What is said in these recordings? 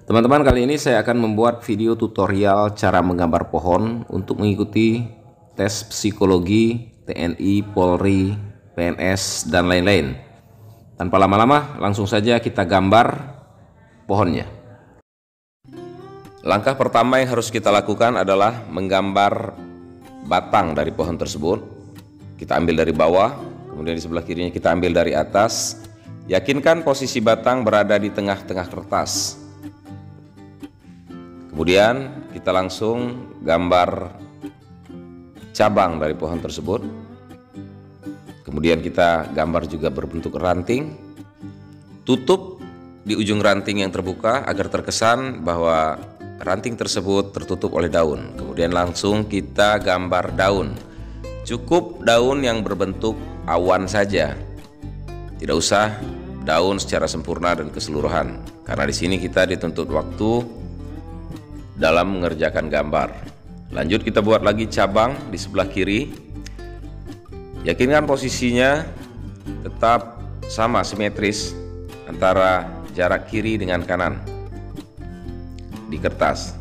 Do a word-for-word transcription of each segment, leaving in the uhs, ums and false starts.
Teman-teman, kali ini saya akan membuat video tutorial cara menggambar pohon untuk mengikuti tes psikologi T N I, Polri, P N S, dan lain-lain. Tanpa lama-lama, langsung saja kita gambar pohonnya. Langkah pertama yang harus kita lakukan adalah menggambar batang dari pohon tersebut. Kita ambil dari bawah, kemudian di sebelah kirinya kita ambil dari atas. Yakinkan posisi batang berada di tengah-tengah kertas. Kemudian kita langsung gambar cabang dari pohon tersebut. Kemudian kita gambar juga berbentuk ranting. Tutup di ujung ranting yang terbuka agar terkesan bahwa ranting tersebut tertutup oleh daun. Kemudian langsung kita gambar daun. Cukup daun yang berbentuk awan saja. Tidak usah daun secara sempurna dan keseluruhan. Karena di sini kita dituntut waktu dalam mengerjakan gambar. Lanjut kita buat lagi cabang di sebelah kiri. Yakinkan posisinya tetap sama, simetris antara jarak kiri dengan kanan di kertas.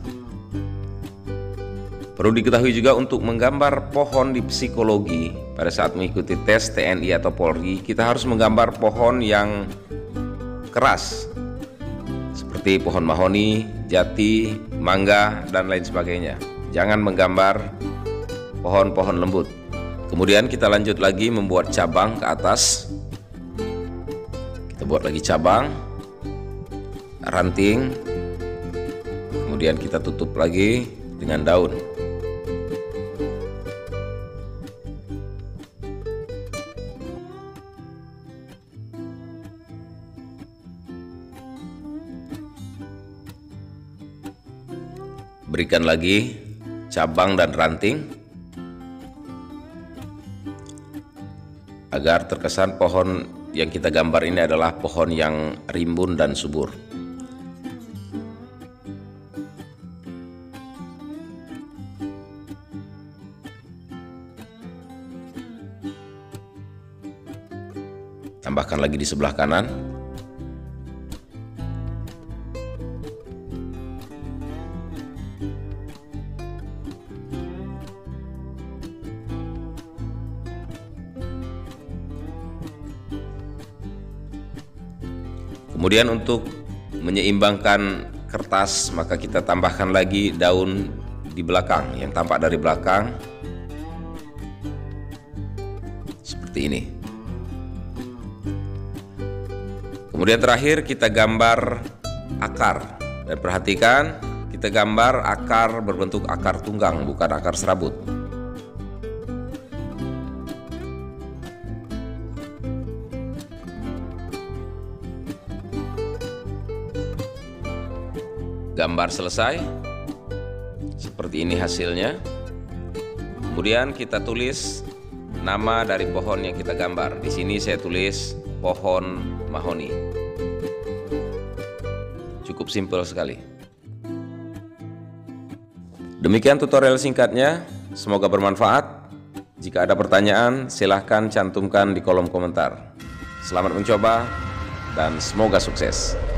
Perlu diketahui juga untuk menggambar pohon di psikologi pada saat mengikuti tes T N I atau Polri, kita harus menggambar pohon yang keras seperti pohon mahoni, jati, mangga, dan lain sebagainya. Jangan menggambar pohon-pohon lembut. Kemudian kita lanjut lagi membuat cabang ke atas. Kita buat lagi cabang, ranting, kemudian kita tutup lagi dengan daun. Berikan lagi cabang dan ranting agar terkesan pohon yang kita gambar ini adalah pohon yang rimbun dan subur. Tambahkan lagi di sebelah kanan. Kemudian untuk menyeimbangkan kertas, maka kita tambahkan lagi daun di belakang yang tampak dari belakang seperti ini. Kemudian terakhir kita gambar akar, dan perhatikan kita gambar akar berbentuk akar tunggang, bukan akar serabut. Gambar selesai, seperti ini hasilnya. Kemudian kita tulis nama dari pohon yang kita gambar. Di sini saya tulis pohon mahoni. Cukup simpel sekali. Demikian tutorial singkatnya, semoga bermanfaat. Jika ada pertanyaan, silahkan cantumkan di kolom komentar. Selamat mencoba dan semoga sukses.